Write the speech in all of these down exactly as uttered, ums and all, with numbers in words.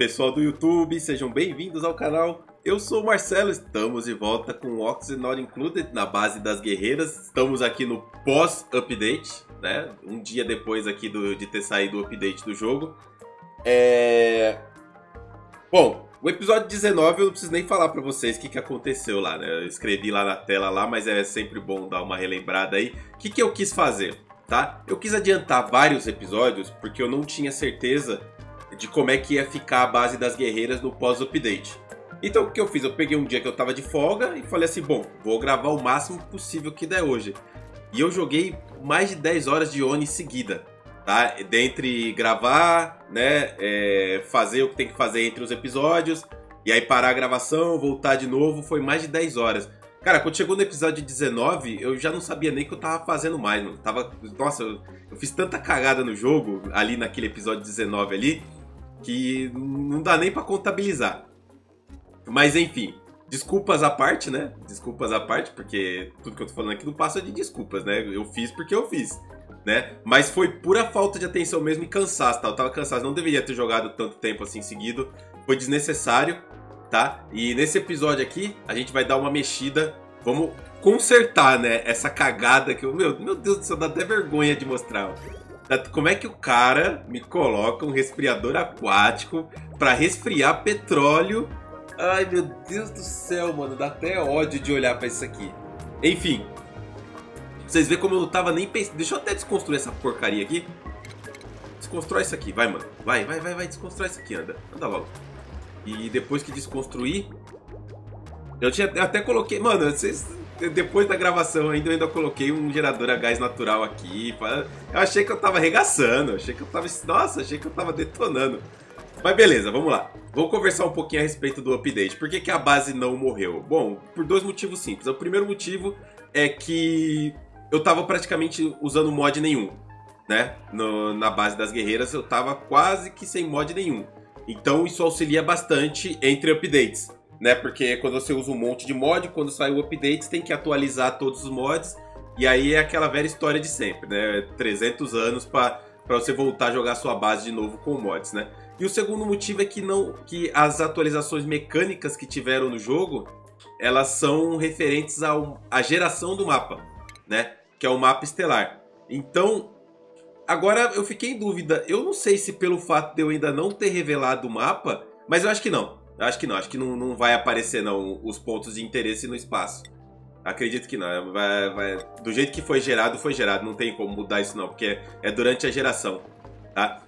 pessoal do YouTube, sejam bem-vindos ao canal. Eu sou o Marcelo, estamos de volta com o Oxygen Not Included na base das guerreiras. Estamos aqui no pós-update, né? Um dia depois aqui do, de ter saído o update do jogo. É... Bom, o episódio dezenove eu não preciso nem falar pra vocês o que, que aconteceu lá, né? Eu escrevi lá na tela lá, mas é sempre bom dar uma relembrada aí. O que, que eu quis fazer, tá? Eu quis adiantar vários episódios porque eu não tinha certeza de como é que ia ficar a base das guerreiras no pós-update. Então o que eu fiz? Eu peguei um dia que eu tava de folga e falei assim, bom, vou gravar o máximo possível que der hoje. E eu joguei mais de dez horas de Oni seguida, tá? Dentre gravar, né, é, fazer o que tem que fazer entre os episódios, e aí parar a gravação, voltar de novo, foi mais de dez horas. Cara, quando chegou no episódio dezenove, eu já não sabia nem o que eu tava fazendo mais, mano. Tava, nossa, eu, eu fiz tanta cagada no jogo, ali naquele episódio dezenove ali, que não dá nem pra contabilizar. Mas enfim, desculpas à parte, né? Desculpas à parte, porque tudo que eu tô falando aqui não passa de desculpas, né? Eu fiz porque eu fiz, né? Mas foi pura falta de atenção mesmo e cansaço, tá? Eu tava cansado, não deveria ter jogado tanto tempo assim seguido. Foi desnecessário, tá? E nesse episódio aqui, a gente vai dar uma mexida. Vamos consertar, né? Essa cagada que eu... Meu, meu Deus do céu, dá até vergonha de mostrar. Como é que o cara me coloca um resfriador aquático pra resfriar petróleo? Ai, meu Deus do céu, mano. Dá até ódio de olhar pra isso aqui. Enfim. Vocês veem como eu não tava nem pensando. Deixa eu até desconstruir essa porcaria aqui. Desconstrói isso aqui. Vai, mano. Vai, vai, vai, vai. Desconstrói isso aqui. Anda. Anda logo. E depois que desconstruir... Eu tinha eu até coloquei... Mano, vocês... Depois da gravação ainda, eu ainda coloquei um gerador a gás natural aqui. Eu achei que eu tava arregaçando. Achei que eu tava... Nossa, achei que eu tava detonando. Mas beleza, vamos lá. Vamos conversar um pouquinho a respeito do update. Por que que a base não morreu? Bom, por dois motivos simples. O primeiro motivo é que eu tava praticamente usando mod nenhum, né? No, na base das guerreiras eu tava quase que sem mod nenhum. Então isso auxilia bastante entre updates, né? Porque quando você usa um monte de mod, quando sai o update, tem que atualizar todos os mods. E aí é aquela velha história de sempre, né? trezentos anos para para você voltar a jogar sua base de novo com mods, né? E o segundo motivo é que, não, que as atualizações mecânicas que tiveram no jogo, elas são referentes ao, à geração do mapa, né? Que é o mapa estelar. Então, agora eu fiquei em dúvida. Eu não sei se pelo fato de eu ainda não ter revelado o mapa, mas eu acho que não. Eu acho que não. Acho que não, não vai aparecer não os pontos de interesse no espaço. Acredito que não. Vai, vai... Do jeito que foi gerado, foi gerado. Não tem como mudar isso não, porque é durante a geração. Tá?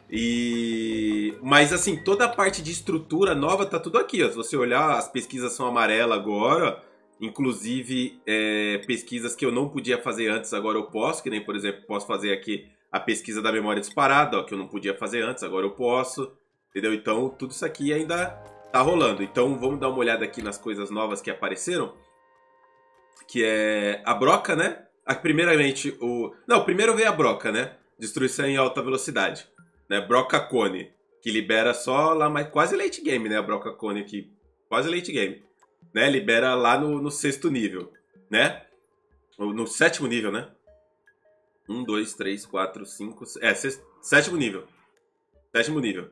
E... Mas assim, toda a parte de estrutura nova tá tudo aqui, ó. Se você olhar, as pesquisas são amarelas agora. Inclusive, é, pesquisas que eu não podia fazer antes, agora eu posso. Que nem, por exemplo, posso fazer aqui a pesquisa da memória disparada, ó, que eu não podia fazer antes, agora eu posso. Entendeu? Então, tudo isso aqui ainda tá rolando. Então, vamos dar uma olhada aqui nas coisas novas que apareceram. Que é a broca, né? Ah, primeiramente, o... Não, primeiro veio a broca, né? Destruição em alta velocidade. Né? Broca Cone, que libera só lá, mais quase late game, né? A Broca Cone aqui, quase late game. Né? Libera lá no, no sexto nível, né? No sétimo nível, né? Um, dois, três, quatro, cinco... É, sexto, sétimo nível. Sétimo nível.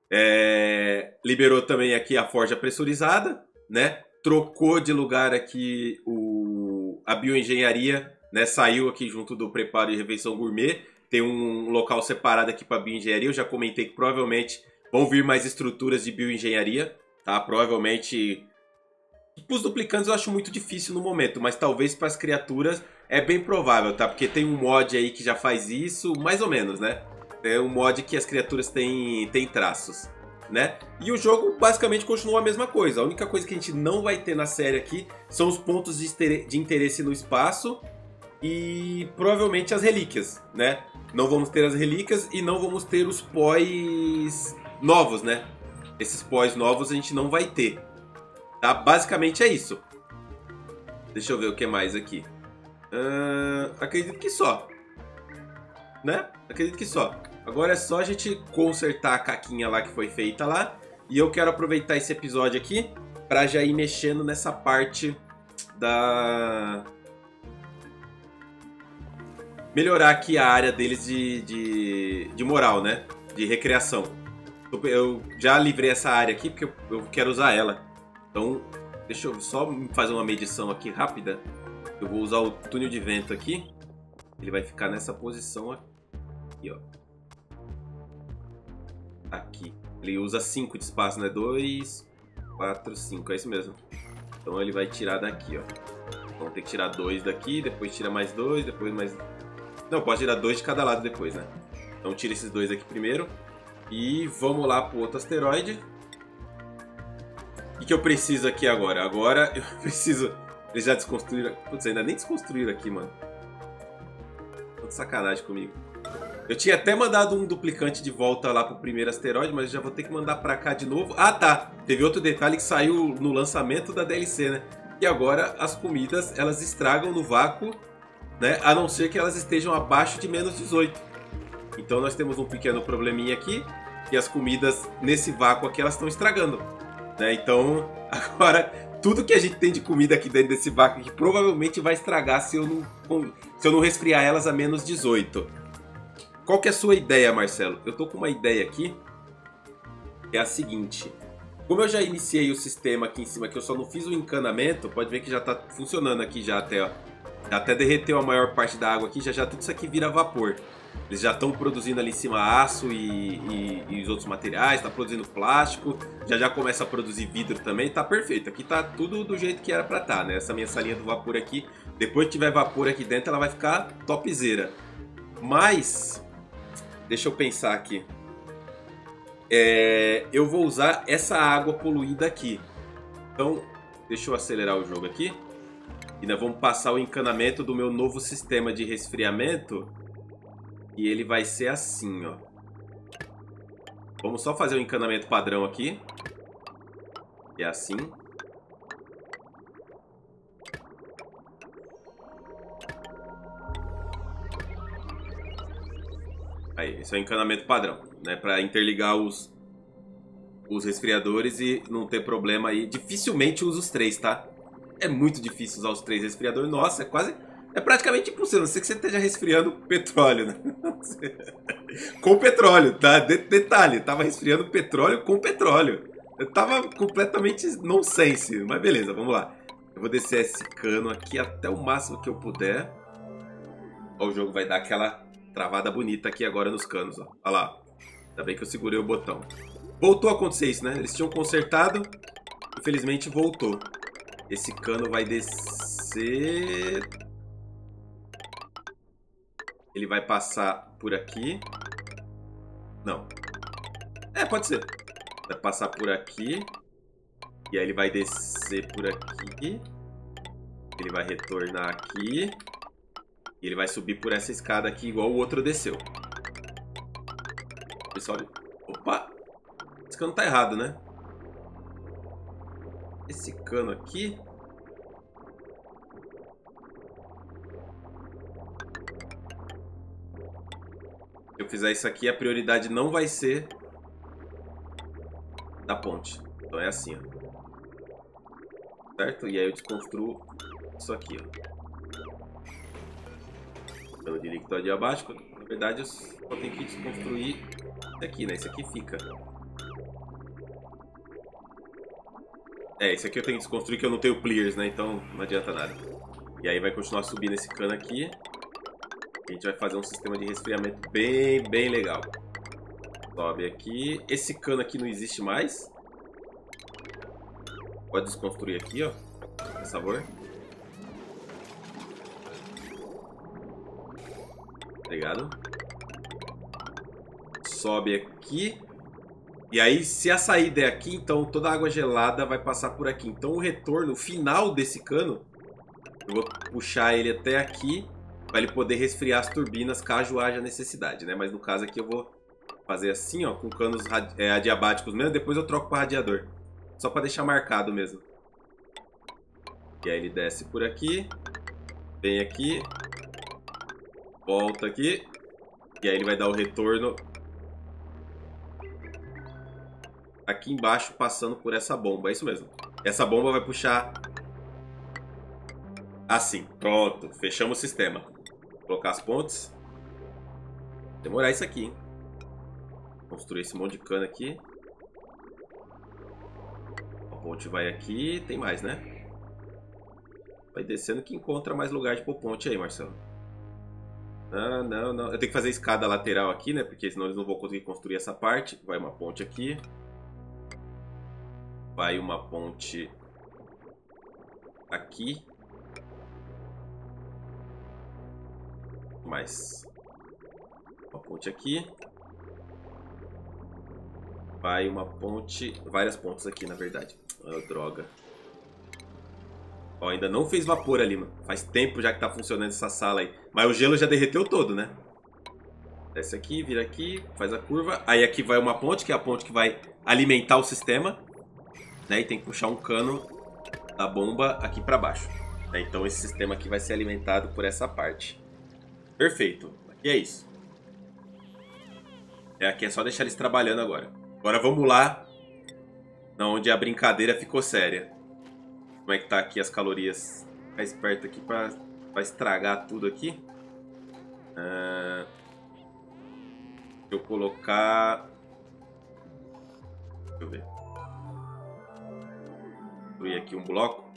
É... Liberou também aqui a forja pressurizada, né? Trocou de lugar aqui o... a bioengenharia, né? Saiu aqui junto do preparo e refeição gourmet. Tem um local separado aqui para bioengenharia. Eu já comentei que provavelmente vão vir mais estruturas de bioengenharia, tá? Provavelmente... Para os duplicantes eu acho muito difícil no momento, mas talvez para as criaturas é bem provável, tá? Porque tem um mod aí que já faz isso, mais ou menos, né? É um mod que as criaturas têm, têm traços, né? E o jogo basicamente continua a mesma coisa. A única coisa que a gente não vai ter na série aqui são os pontos de interesse no espaço e provavelmente as relíquias, né? Não vamos ter as relíquias e não vamos ter os pós novos, né? Esses pós novos a gente não vai ter, tá? Basicamente é isso. Deixa eu ver o que mais aqui. Uh, acredito que só, né? Acredito que só. Agora é só a gente consertar a caquinha lá que foi feita lá. E eu quero aproveitar esse episódio aqui para já ir mexendo nessa parte da... Melhorar aqui a área deles de, de, de moral, né? De recreação. Eu já livrei essa área aqui porque eu quero usar ela. Então, deixa eu só fazer uma medição aqui rápida. Eu vou usar o túnel de vento aqui. Ele vai ficar nessa posição aqui, ó. Aqui. Ele usa cinco de espaço, né? dois, quatro, cinco. É isso mesmo. Então ele vai tirar daqui, ó. Então tem que tirar dois daqui, depois tira mais dois, depois mais... Não, pode tirar dois de cada lado depois, né? Então tira esses dois aqui primeiro. E vamos lá pro outro asteroide. O que, que eu preciso aqui agora? Agora eu preciso... Eles já desconstruíram... Putz, ainda nem desconstruíram aqui, mano. Tô de sacanagem comigo. Eu tinha até mandado um duplicante de volta lá pro primeiro asteroide, mas já vou ter que mandar pra cá de novo. Ah, tá. Teve outro detalhe que saiu no lançamento da D L C, né? E agora as comidas, elas estragam no vácuo, né? A não ser que elas estejam abaixo de menos dezoito. Então nós temos um pequeno probleminha aqui. E as comidas nesse vácuo aqui, elas estão estragando, né? Então, agora, tudo que a gente tem de comida aqui dentro desse vácuo aqui, provavelmente vai estragar se eu não, se eu não resfriar elas a menos dezoito. Qual que é a sua ideia, Marcelo? Eu tô com uma ideia aqui, que é a seguinte. Como eu já iniciei o sistema aqui em cima, que eu só não fiz o encanamento, pode ver que já tá funcionando aqui já até, ó. Já até derreteu a maior parte da água aqui, já já tudo isso aqui vira vapor. Eles já estão produzindo ali em cima aço e, e, e os outros materiais, tá produzindo plástico, já já começa a produzir vidro também, tá perfeito. Aqui tá tudo do jeito que era pra tá, né? Essa minha salinha do vapor aqui, depois que tiver vapor aqui dentro, ela vai ficar topzera. Mas... Deixa eu pensar aqui. É, eu vou usar essa água poluída aqui. Então, deixa eu acelerar o jogo aqui. E nós vamos passar o encanamento do meu novo sistema de resfriamento. E ele vai ser assim, ó. Vamos só fazer o encanamento padrão aqui. É assim. Aí, esse é o encanamento padrão, né? Para interligar os, os resfriadores e não ter problema aí. Dificilmente uso os três, tá? É muito difícil usar os três resfriadores. Nossa, é quase... É praticamente impossível. Não sei que você esteja resfriando petróleo, né? Com petróleo, tá? De detalhe, tava resfriando petróleo com petróleo. Eu tava completamente nonsense. Mas beleza, vamos lá. Eu vou descer esse cano aqui até o máximo que eu puder. Ó, o jogo vai dar aquela... travada bonita aqui agora nos canos, ó. Olha lá. Ainda bem que eu segurei o botão. Voltou a acontecer isso, né? Eles tinham consertado. Infelizmente voltou. Esse cano vai descer. Ele vai passar por aqui. Não. É, pode ser. Vai passar por aqui. E aí ele vai descer por aqui. Ele vai retornar aqui. E ele vai subir por essa escada aqui, igual o outro desceu. Pessoal, opa! Esse cano tá errado, né? Esse cano aqui... Se eu fizer isso aqui, a prioridade não vai ser da ponte. Então é assim, ó. Certo? E aí eu desconstruo isso aqui, ó. Cano de líquido adiabático. Na verdade, eu só tenho que desconstruir esse aqui, né? Esse aqui fica. É, esse aqui eu tenho que desconstruir, que eu não tenho clears, né? Então não adianta nada. E aí vai continuar subindo esse cano aqui. A gente vai fazer um sistema de resfriamento bem, bem legal. Sobe aqui. Esse cano aqui não existe mais. Pode desconstruir aqui, ó. Por favor. Obrigado. Sobe aqui. E aí, se a saída é aqui, então toda a água gelada vai passar por aqui. Então o retorno, o final desse cano, eu vou puxar ele até aqui, para ele poder resfriar as turbinas caso haja necessidade, né? Mas no caso aqui eu vou fazer assim, ó, com canos é, adiabáticos mesmo. Depois eu troco para radiador. Só para deixar marcado mesmo. E aí ele desce por aqui. Vem aqui. Volta aqui. E aí ele vai dar o retorno aqui embaixo, passando por essa bomba. É isso mesmo. Essa bomba vai puxar assim. Pronto. Fechamos o sistema. Vou colocar as pontes. Demorar isso aqui, hein? Construir esse monte de cana aqui. A ponte vai aqui. Tem mais, né? Vai descendo que encontra mais lugar de pôr ponte aí, Marcelo. Não, não, não. Eu tenho que fazer escada lateral aqui, né? Porque senão eles não vão conseguir construir essa parte. Vai uma ponte aqui. Vai uma ponte aqui. Mais uma ponte aqui. Vai uma ponte... Várias pontes aqui, na verdade. Oh, droga. Ó, ainda não fez vapor ali, mano. Faz tempo já que tá funcionando essa sala aí. Mas o gelo já derreteu todo, né? Desce aqui, vira aqui, faz a curva. Aí aqui vai uma ponte, que é a ponte que vai alimentar o sistema. Né? E tem que puxar um cano da bomba aqui pra baixo. Né? Então esse sistema aqui vai ser alimentado por essa parte. Perfeito. Aqui é isso. É, aqui é só deixar eles trabalhando agora. Agora vamos lá, onde a brincadeira ficou séria. Como é que tá aqui as calorias? Ficar esperto aqui pra, pra estragar tudo aqui. Uh, deixa eu colocar... Deixa eu ver. Construir aqui um bloco.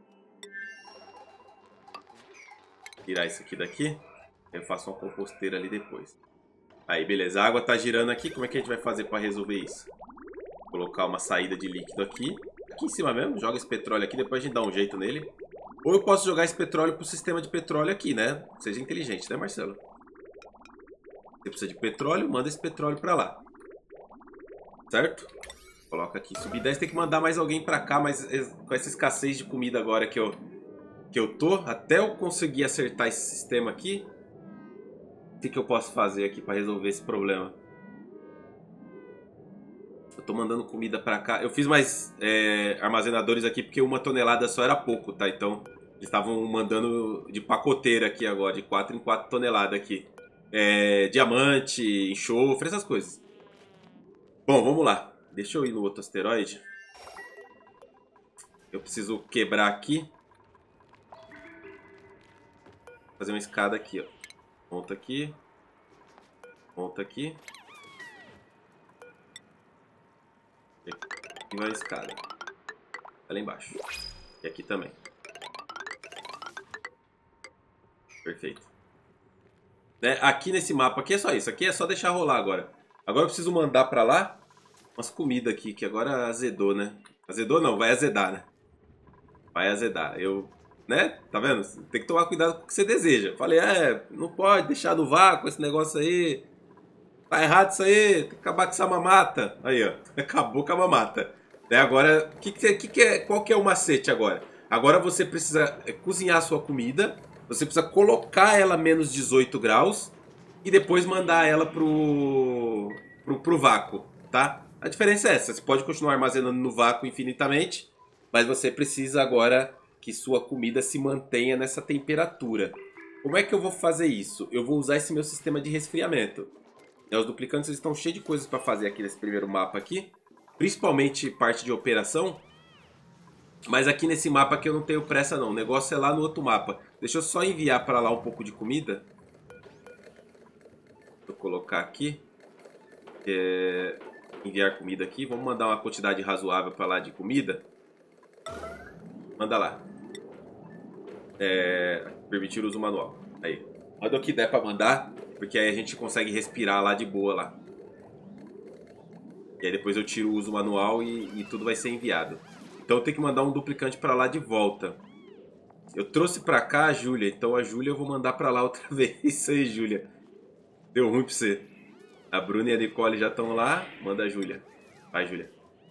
Tirar isso aqui daqui. Eu faço uma composteira ali depois. Aí, beleza. A água tá girando aqui. Como é que a gente vai fazer pra resolver isso? Colocar uma saída de líquido aqui. Aqui em cima mesmo. Joga esse petróleo aqui. Depois a gente dá um jeito nele. Ou eu posso jogar esse petróleo pro sistema de petróleo aqui, né? Seja inteligente, né, Marcelo? Você precisa de petróleo. Manda esse petróleo pra lá. Certo? Coloca aqui. Subir dez. Tem que mandar mais alguém pra cá. Mas com essa escassez de comida agora que eu, que eu tô. Até eu conseguir acertar esse sistema aqui. O que, que eu posso fazer aqui para resolver esse problema? Eu tô mandando comida para cá. Eu fiz mais é, armazenadores aqui porque uma tonelada só era pouco, tá? Então eles estavam mandando de pacoteira aqui agora, de quatro em quatro toneladas aqui. É, diamante, enxofre, essas coisas. Bom, vamos lá. Deixa eu ir no outro asteroide. Eu preciso quebrar aqui. Fazer uma escada aqui, ó. Ponta aqui. Ponta aqui. E vai a escada. Tá lá embaixo. E aqui também. Perfeito. Né? Aqui nesse mapa aqui é só isso. Aqui é só deixar rolar agora. Agora eu preciso mandar pra lá umas comidas aqui, que agora azedou, né? Azedou não, vai azedar, né? Vai azedar. Eu... Né? Tá vendo? Tem que tomar cuidado com o que você deseja. Falei, é, não pode deixar no vácuo esse negócio aí. Tá errado isso aí. Tem que acabar com essa mamata. Aí, ó. Acabou com a mamata. Né? Agora, que que, que que é, qual que é o macete agora? Agora você precisa cozinhar a sua comida. Você precisa colocar ela a menos dezoito graus. E depois mandar ela pro, pro, pro vácuo, tá? A diferença é essa. Você pode continuar armazenando no vácuo infinitamente. Mas você precisa agora... que sua comida se mantenha nessa temperatura. Como é que eu vou fazer isso? Eu vou usar esse meu sistema de resfriamento. Os duplicantes eles estão cheios de coisas para fazer aqui nesse primeiro mapa aqui. Principalmente parte de operação. Mas aqui nesse mapa aqui eu não tenho pressa não. O negócio é lá no outro mapa. Deixa eu só enviar para lá um pouco de comida. Vou colocar aqui. É... Enviar comida aqui. Vamos mandar uma quantidade razoável para lá de comida. Manda lá. É, permitir o uso manual. Aí. Manda o que der pra mandar, porque aí a gente consegue respirar lá de boa lá. E aí depois eu tiro o uso manual e, e tudo vai ser enviado. Então eu tenho que mandar um duplicante pra lá de volta. Eu trouxe pra cá a Júlia, então a Júlia eu vou mandar pra lá outra vez. Isso aí, Júlia. Deu ruim pra você. A Bruna e a Nicole já estão lá. Manda a Júlia. Vai, Júlia.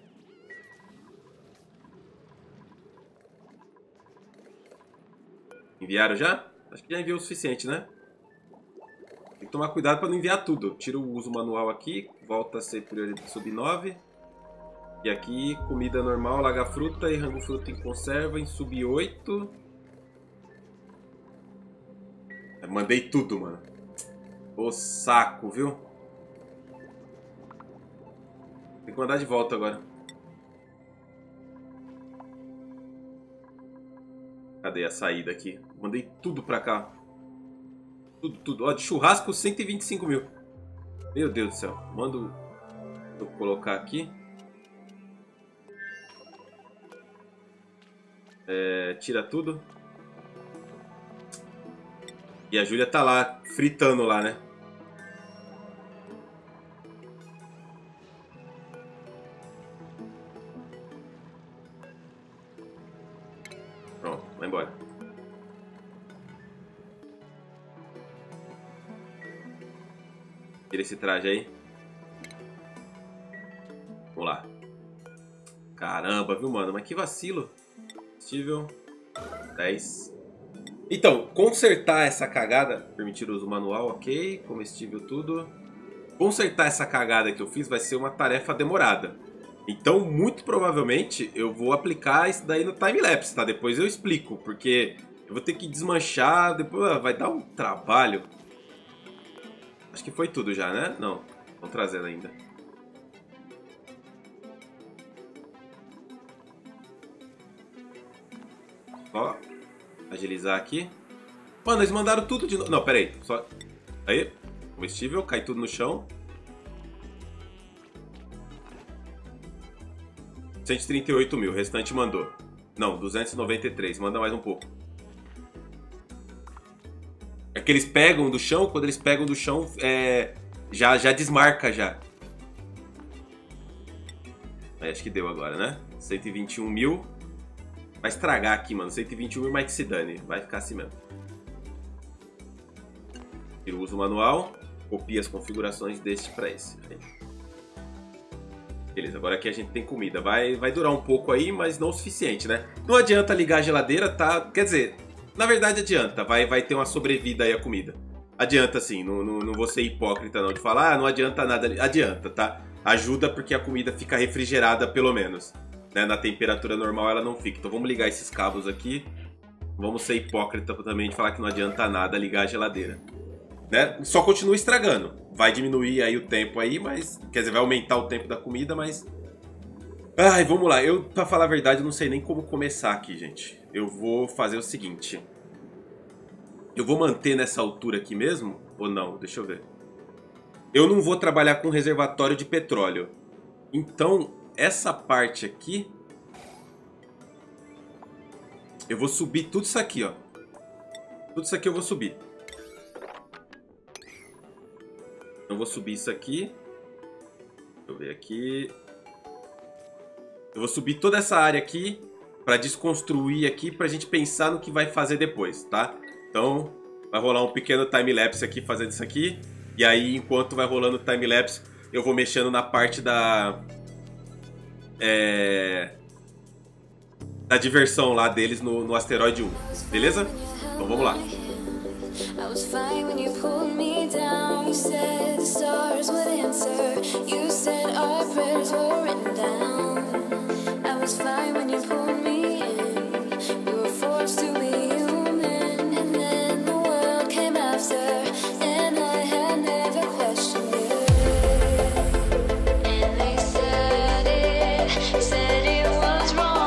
Enviaram já? Acho que já enviou o suficiente, né? Tem que tomar cuidado para não enviar tudo. Tira o uso manual aqui. Volta a ser prioridade sub nove. E aqui, comida normal, laga fruta e rango fruta em conserva em sub oito. Eu mandei tudo, mano. Ô saco, viu? Tem que mandar de volta agora. Cadê a saída aqui? Mandei tudo pra cá. Tudo, tudo. Ó, de churrasco, cento e vinte e cinco mil. Meu Deus do céu. Mando Vou colocar aqui. É, tira tudo. E a Júlia tá lá, fritando lá, né? Pronto, vai embora. Tira esse traje aí. Vamos lá. Caramba, viu, mano? Mas que vacilo. Possível. dez. Então, consertar essa cagada. Permitir o uso manual, ok. Comestível tudo. Consertar essa cagada que eu fiz vai ser uma tarefa demorada. Então, muito provavelmente, eu vou aplicar isso daí no time-lapse, tá? Depois eu explico, porque eu vou ter que desmanchar, depois vai dar um trabalho. Acho que foi tudo já, né? Não, estão trazendo ainda. Ó, agilizar aqui. Mano, eles mandaram tudo de novo. Não, pera aí. Só... Aí, comestível, cai tudo no chão. cento e trinta e oito mil, o restante mandou. Não, duzentos e noventa e três, manda mais um pouco. É que eles pegam do chão, quando eles pegam do chão, é, já, já desmarca já. Aí, acho que deu agora, né? cento e vinte e um mil. Vai estragar aqui, mano. cento e vinte e um mil, mas que se dane. Vai ficar assim mesmo. Tira o uso manual. Copia as configurações deste para esse. Beleza, agora aqui a gente tem comida. Vai, vai durar um pouco aí, mas não o suficiente, né? Não adianta ligar a geladeira, tá? Quer dizer, na verdade adianta. Vai, vai ter uma sobrevida aí a comida. Adianta sim, não, não, não vou ser hipócrita não de falar, ah, não adianta nada. Adianta, tá? Ajuda porque a comida fica refrigerada pelo menos. Né? Na temperatura normal ela não fica. Então vamos ligar esses cabos aqui. Vamos ser hipócrita também de falar que não adianta nada ligar a geladeira. Né? Só continua estragando. Vai diminuir aí o tempo aí, mas... Quer dizer, vai aumentar o tempo da comida, mas... Ai, vamos lá. Eu, pra falar a verdade, eu não sei nem como começar aqui, gente. Eu vou fazer o seguinte. Eu vou manter nessa altura aqui mesmo? Ou não? Deixa eu ver. Eu não vou trabalhar com reservatório de petróleo. Então, essa parte aqui... Eu vou subir tudo isso aqui, ó. Tudo isso aqui eu vou subir. Eu vou subir isso aqui. Deixa eu ver aqui. Eu vou subir toda essa área aqui para desconstruir aqui, pra gente pensar no que vai fazer depois, tá? Então, vai rolar um pequeno time-lapse aqui fazendo isso aqui. E aí, enquanto vai rolando o time-lapse, eu vou mexendo na parte da... É... Da diversão lá deles no, no Asteroide um. Beleza? Então vamos lá. I was fine when you pulled me down. You said the stars would answer. You said our prayers were written down. I was fine when you pulled me in. We were forced to be human. And then the world came after. And I had never questioned it. And they said it, said it was wrong.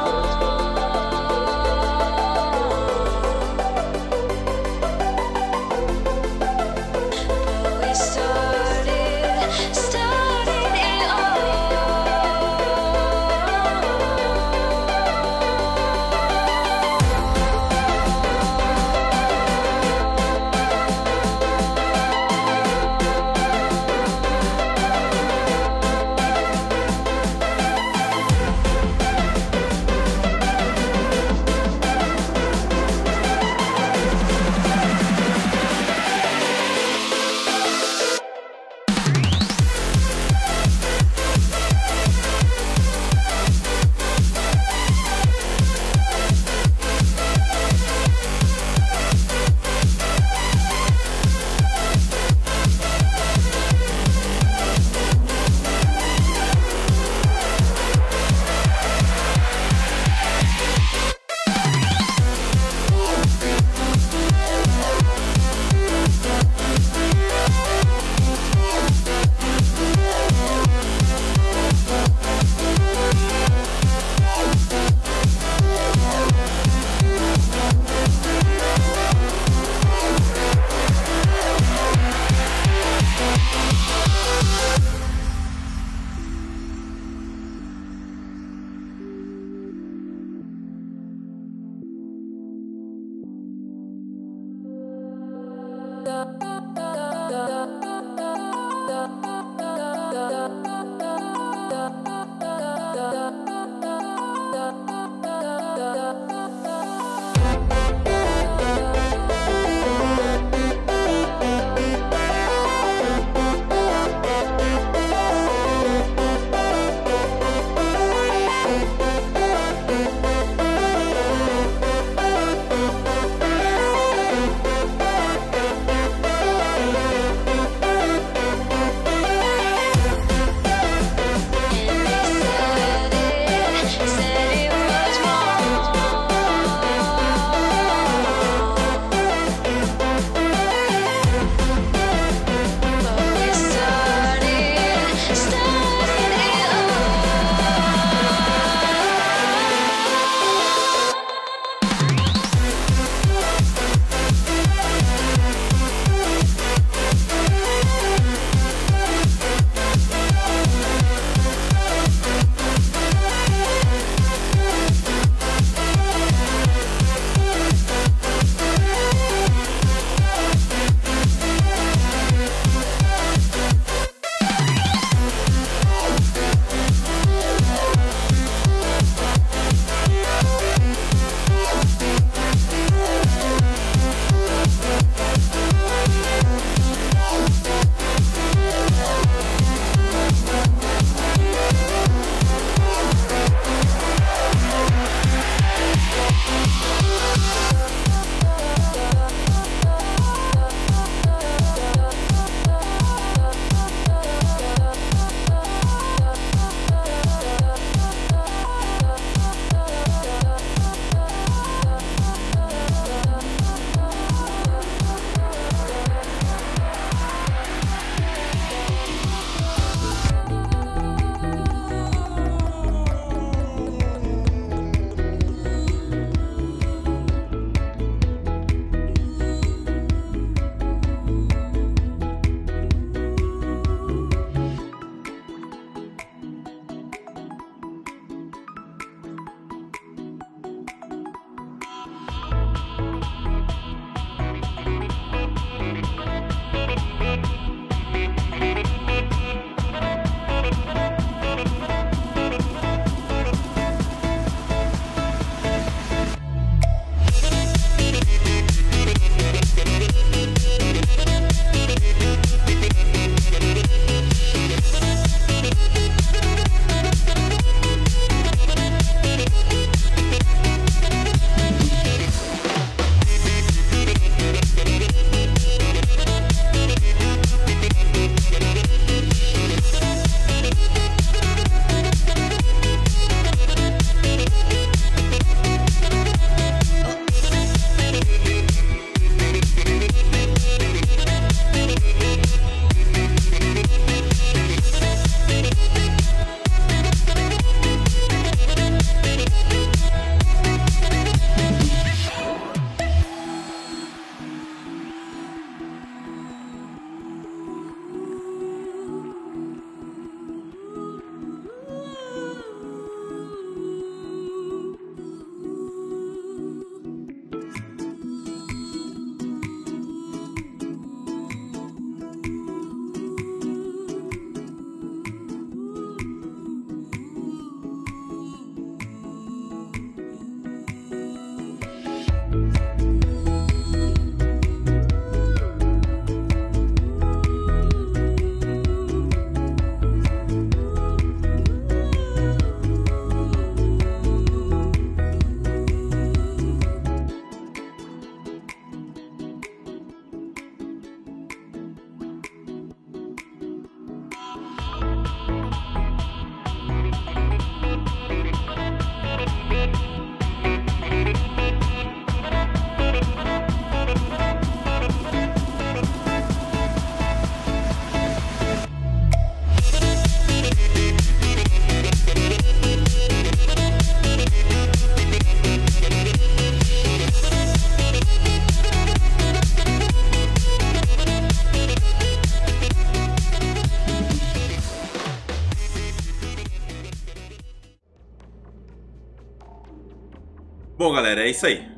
Bom, galera, é isso aí.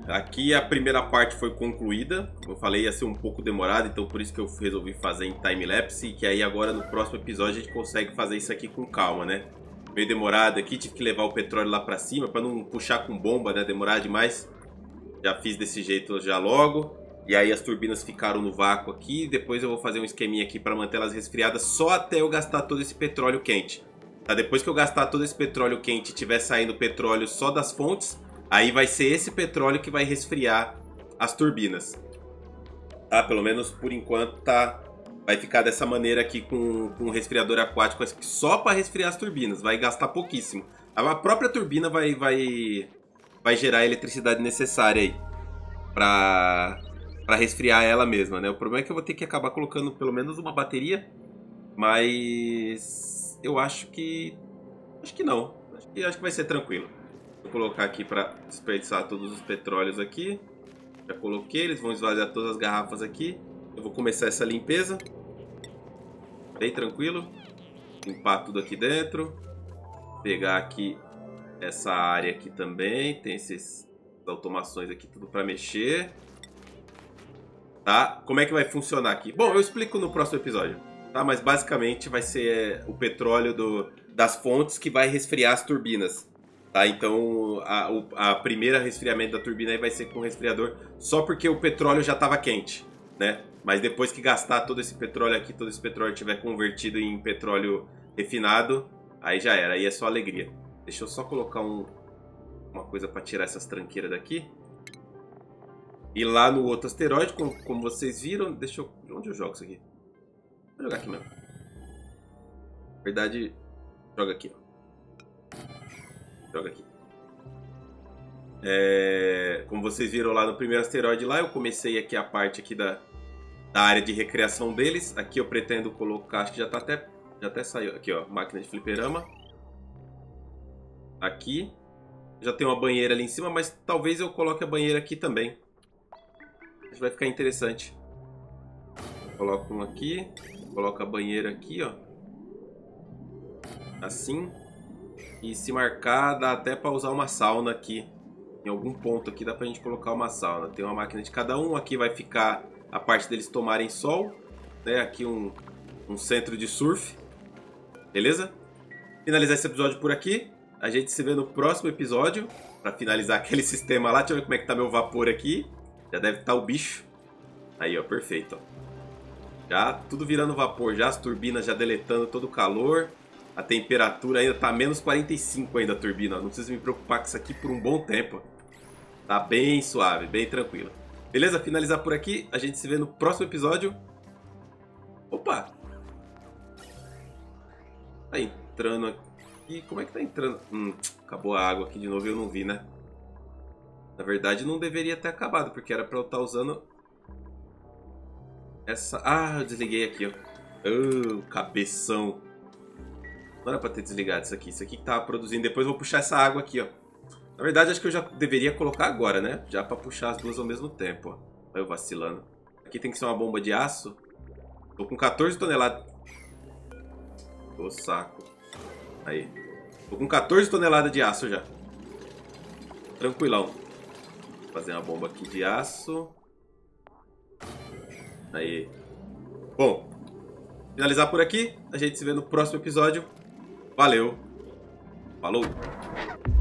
aqui a primeira parte foi concluída. Como eu falei, ia ser um pouco demorado, então por isso que eu resolvi fazer em time-lapse. Que aí agora no próximo episódio a gente consegue fazer isso aqui com calma, né? Meio demorado aqui, tive que levar o petróleo lá pra cima pra não puxar com bomba, né? Demorar demais. Já fiz desse jeito já logo. E aí as turbinas ficaram no vácuo aqui. Depois eu vou fazer um esqueminha aqui para manter elas resfriadas só até eu gastar todo esse petróleo quente. Tá? Depois que eu gastar todo esse petróleo quente e tiver saindo petróleo só das fontes, aí vai ser esse petróleo que vai resfriar as turbinas. Tá? Pelo menos por enquanto tá... vai ficar dessa maneira aqui com, com um resfriador aquático só para resfriar as turbinas. Vai gastar pouquíssimo. A própria turbina vai, vai, vai gerar a eletricidade necessária aí para... para resfriar ela mesma, né? O problema é que eu vou ter que acabar colocando pelo menos uma bateria, mas eu acho que acho que não, acho que, acho que vai ser tranquilo. Vou colocar aqui para desperdiçar todos os petróleos aqui. Já coloquei, eles vão esvaziar todas as garrafas aqui. Eu vou começar essa limpeza, bem tranquilo. Limpar tudo aqui dentro. Pegar aqui essa área aqui também, tem essas automações aqui tudo para mexer. Tá? Como é que vai funcionar aqui? Bom, eu explico no próximo episódio, tá? Mas basicamente vai ser o petróleo do, das fontes que vai resfriar as turbinas, tá? Então a, o a primeira resfriamento da turbina aí vai ser com o resfriador só porque o petróleo já estava quente, né? Mas depois que gastar todo esse petróleo aqui, todo esse petróleo tiver convertido em petróleo refinado, aí já era, aí é só alegria. Deixa eu só colocar um, uma coisa para tirar essas tranqueiras daqui. E lá no outro asteroide, como, como vocês viram... Deixa eu... Onde eu jogo isso aqui? Vou jogar aqui mesmo. Na verdade, joga aqui. Ó. Joga aqui. É, como vocês viram lá no primeiro asteroide lá, eu comecei aqui a parte aqui da, da área de recreação deles. Aqui eu pretendo colocar... Acho que já tá até... Já até saiu. Aqui, ó. Máquina de fliperama. Aqui. Já tem uma banheira ali em cima, mas talvez eu coloque a banheira aqui também. Vai ficar interessante. Coloco um aqui. Coloco a banheira aqui, ó. Assim. E se marcar, dá até pra usar uma sauna aqui. Em algum ponto aqui dá pra gente colocar uma sauna. Tem uma máquina de cada um. Aqui vai ficar a parte deles tomarem sol, né? Aqui um, um centro de surf. Beleza? Finalizar esse episódio por aqui. A gente se vê no próximo episódio. Pra finalizar aquele sistema lá. Deixa eu ver como é que tá meu vapor aqui. Já deve estar o bicho. Aí, ó, perfeito. Ó. Já tudo virando vapor. Já as turbinas já deletando todo o calor. A temperatura ainda tá menos quarenta e cinco ainda a turbina. Ó. Não preciso me preocupar com isso aqui por um bom tempo. Tá bem suave, bem tranquilo. Beleza? Finalizar por aqui. A gente se vê no próximo episódio. Opa! Tá entrando aqui. Como é que tá entrando? Hum, acabou a água aqui de novo e eu não vi, né? Na verdade não deveria ter acabado, porque era pra eu estar usando essa... Ah, eu desliguei aqui, ó. Oh, cabeção. Não era pra ter desligado isso aqui. Isso aqui que tava produzindo. Depois eu vou puxar essa água aqui, ó. Na verdade acho que eu já deveria colocar agora, né? Já pra puxar as duas ao mesmo tempo, ó. Olha eu vacilando. Aqui tem que ser uma bomba de aço. Tô com quatorze toneladas. Ô, saco. Aí. Tô com quatorze toneladas de aço já. Tranquilão. Fazer uma bomba aqui de aço. Aí. Bom, finalizar por aqui. A gente se vê no próximo episódio. Valeu. Falou.